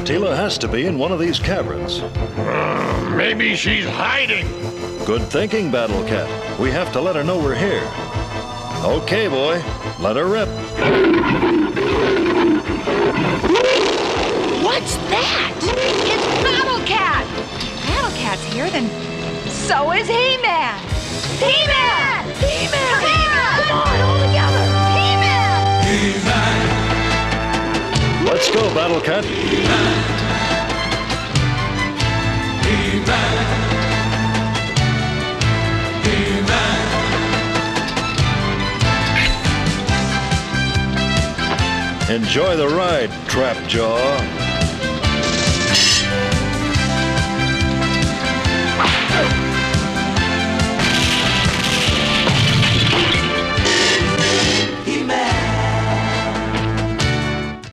Tila has to be in one of these caverns. Maybe she's hiding. Good thinking, Battle Cat. We have to let her know we're here. Okay, boy. Let her rip. What's that? It's Battle Cat! Battle Cat's here, then so is He-Man! He-Man! He-Man! He-Man! Come on, all together! He-Man! He-Man! Let's go, Battle Cat. He-Man! He-Man! He-Man! Enjoy the ride, Trapjaw.